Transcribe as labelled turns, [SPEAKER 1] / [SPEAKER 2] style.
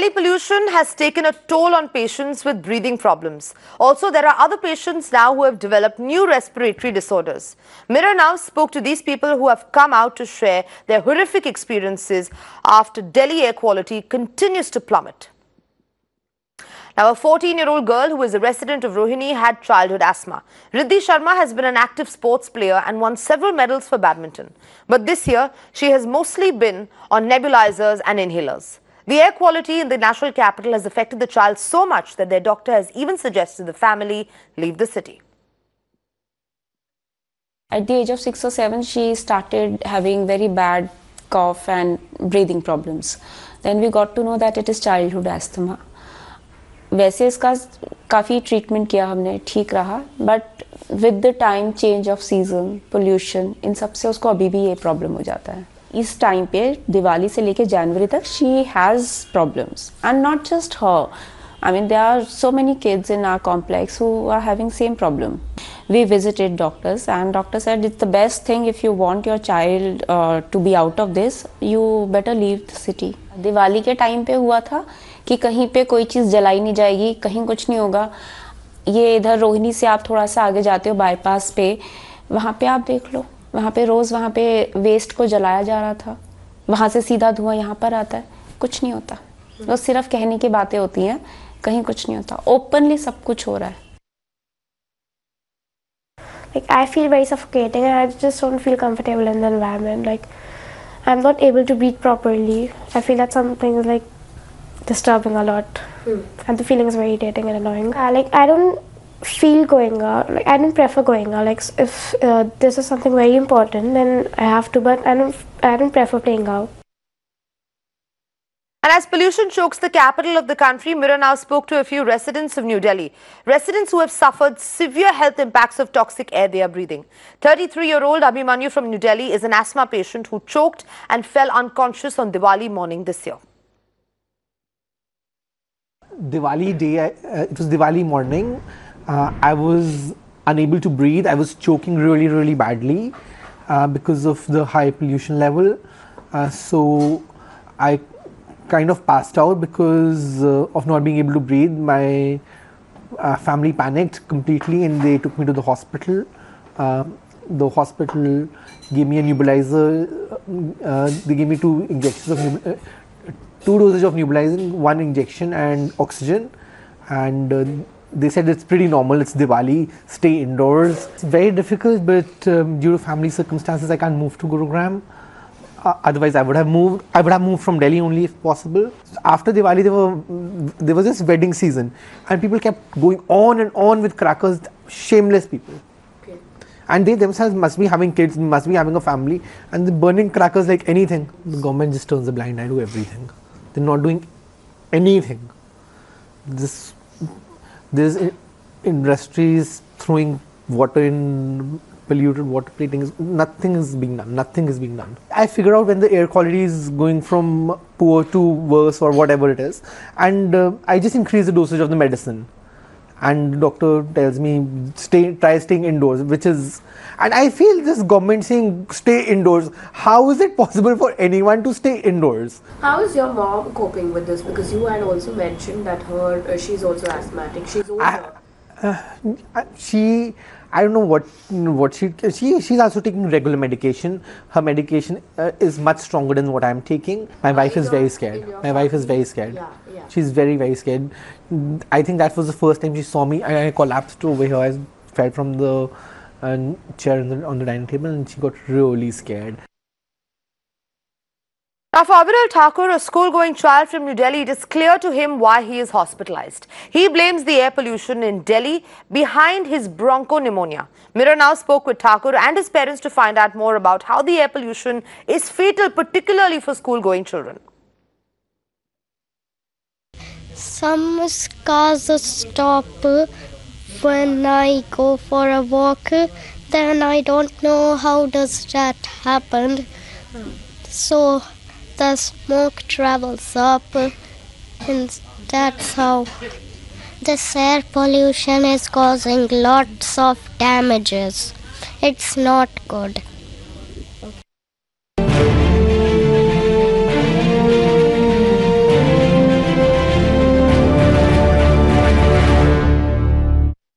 [SPEAKER 1] Delhi pollution has taken a toll on patients with breathing problems. Also, there are other patients now who have developed new respiratory disorders. Mirror Now spoke to these people who have come out to share their horrific experiences after Delhi air quality continues to plummet. Now, a 14-year-old girl who is a resident of Rohini had childhood asthma. Riddhi Sharma has been an active sports player and won several medals for badminton. But this year, she has mostly been on nebulizers and inhalers. The air quality in the national capital has affected the child so much that their doctor has even suggested the family leave the city.
[SPEAKER 2] At the age of 6 or 7, she started having very bad cough and breathing problems. Then we got to know that it is childhood asthma. वैसे इसका काफ़ी treatment किया हमने, ठीक रहा, but with the time change of season, pollution, इन सब से उसको अभी भी ये प्रॉब्लम हो जाता है. इस टाइम पे दिवाली से लेके जनवरी तक she has problems and not just her. I mean, there are so many kids in our complex who are having same problem. We visited doctors and doctor said it's the best thing if you want your child to be out of this, you better leave the city. Diwali के time पे हुआ था कि कहीं पे कोई चीज़ जलाई नहीं जाएगी, कहीं कुछ नहीं होगा. ये इधर रोहिणी से आप थोड़ा सा आगे जाते हो बाईपास पे, वहाँ पे आप देख लो, वहाँ पे रोज़ वहाँ पे वेस्ट को जलाया जा रहा था. वहाँ से सीधा धुआं यहाँ पर आता है, कुछ नहीं होता. वो सिर्फ कहने की बातें होती हैं, कहीं कुछ नहीं होता. ओपनली सब कुछ हो रहा है.
[SPEAKER 3] Like I feel very suffocating and I just don't feel comfortable in the environment. Like I'm not able to breathe properly. I feel that something is like disturbing a lot, and the feeling is very irritating and annoying. I don't feel going out. Like I don't prefer going out. Like if this is something very important, then I have to. But I don't prefer playing out.
[SPEAKER 1] And as pollution chokes the capital of the country, Mirror Now spoke to a few residents of New Delhi. Residents who have suffered severe health impacts of toxic air they are breathing. 33-year-old Abhimanyu from New Delhi is an asthma patient who choked and fell unconscious on Diwali morning this year.
[SPEAKER 4] Diwali day, it was Diwali morning. I was unable to breathe. I was choking really, really badly because of the high pollution level. So I kind of passed out because of not being able to breathe. My family panicked completely and they took me to the hospital. The hospital gave me a nebulizer. They gave me two doses of nebulizing, one injection and oxygen, and they said it's pretty normal, it's Diwali, stay indoors. It's very difficult, but due to family circumstances I can't move to Gurugram. Otherwise I would have moved from Delhi only if possible. After Diwali there was this wedding season and people kept going on and on with crackers, shameless people. Okay. And they themselves must be having kids, must be having a family, and they're burning crackers like anything. The government just turns a blind eye to everything. They're not doing anything. There's industries throwing water in polluted water plating. Nothing is being done. I figure out when the air quality is going from poor to worse or whatever it is, and I just increase the dosage of the medicine. And the doctor tells me try staying indoors, which is, and I feel this government saying stay indoors. How is it possible for anyone to stay indoors?
[SPEAKER 5] How is your mom coping with this? Because you had also mentioned that she's also asthmatic. She's older.
[SPEAKER 4] I don't know what she's also taking regular medication. Her medication is much stronger than what I'm taking. My wife is very scared. Yeah. She's very, very scared. I think that was the first time she saw me. I collapsed over here. I fell from the chair on the dining table and she got really scared.
[SPEAKER 1] Now, for Abhiral Thakur, a school-going child from New Delhi, it is clear to him why he is hospitalized. He blames the air pollution in Delhi behind his bronchopneumonia. Mirror Now spoke with Thakur and his parents to find out more about how the air pollution is fatal, particularly for school-going children.
[SPEAKER 6] Some cars stop when I go for a walk. Then I don't know how does that happen. So the smoke travels up, and that's how this air pollution is causing lots of damages. It's not good.